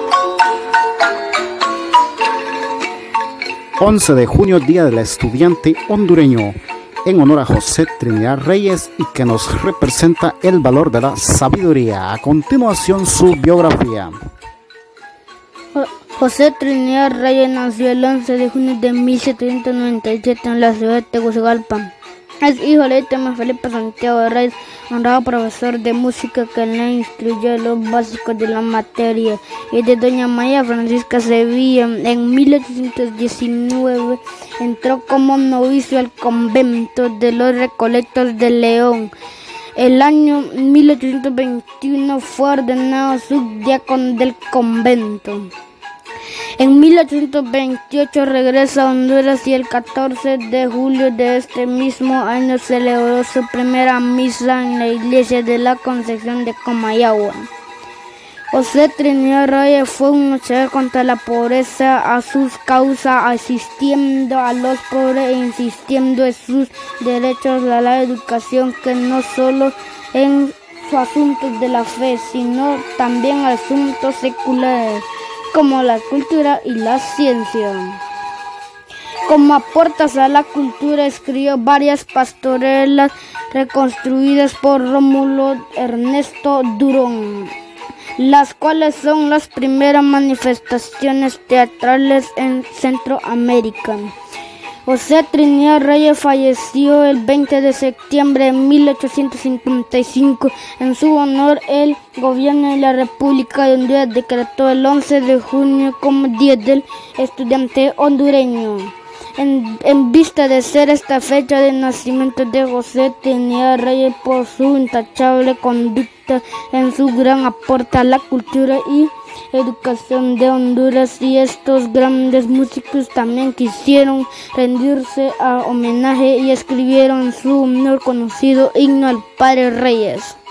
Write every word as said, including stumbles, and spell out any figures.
once de junio, Día del Estudiante Hondureño, en honor a José Trinidad Reyes y que nos representa el valor de la sabiduría. A continuación, su biografía. José Trinidad Reyes nació el once de junio de mil setecientos noventa y siete en la ciudad de Tegucigalpa. Es hijo legítimo de Felipe Santiago Reyes, honrado profesor de música que le instruyó los básicos de la materia, y de doña María Francisca Sevilla. En mil ochocientos diecinueve entró como novicio al convento de los Recoletos de León. El año mil ochocientos veintiuno fue ordenado subdiácono del convento. En mil ochocientos veintiocho regresa a Honduras y el catorce de julio de este mismo año celebró su primera misa en la iglesia de la Concepción de Comayagua. José Trinidad Reyes fue un luchador contra la pobreza a sus causas, asistiendo a los pobres e insistiendo en sus derechos a la educación, que no solo en sus asuntos de la fe, sino también asuntos seculares, como la cultura y la ciencia. Como aportes a la cultura, escribió varias pastorelas reconstruidas por Rómulo Ernesto Durón, las cuales son las primeras manifestaciones teatrales en Centroamérica. José Trinidad Reyes falleció el veinte de septiembre de mil ochocientos cincuenta y cinco. En su honor, el gobierno de la República de Honduras decretó el once de junio como Día del Estudiante Hondureño. En, en vista de ser esta fecha de nacimiento de José Trinidad Reyes por su intachable conducta en su gran aporte a la cultura y educación de Honduras, y estos grandes músicos también quisieron rendirse a homenaje y escribieron su honor conocido himno al Padre Reyes.